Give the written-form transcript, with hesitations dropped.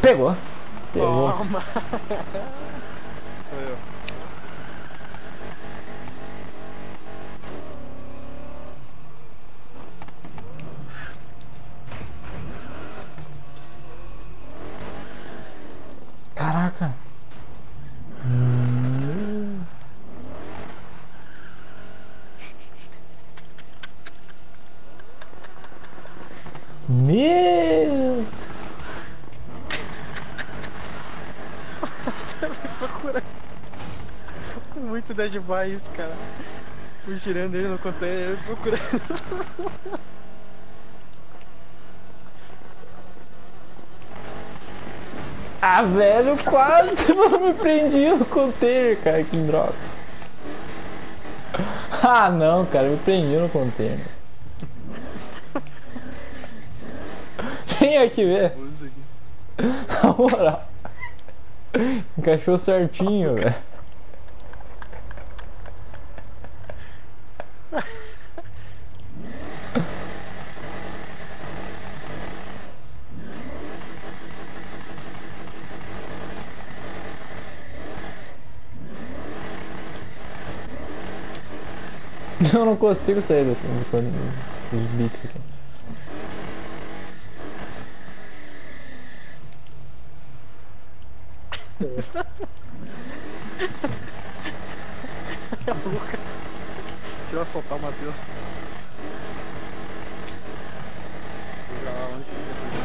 Pegou. Pegou. Toma. Eu. Caraca. Meu. Procura. Muito Dead by isso, cara. Fui tirando ele no container, procurando. Ah, velho, quase me prendi no container, cara, que droga. Ah, não, cara, me prendi no container. Vem aqui ver. Na moral. Encaixou certinho, velho. Eu não consigo sair dos bits aqui. É louca. Deixa eu soltar o Matheus. Vou jogar lá onde que ele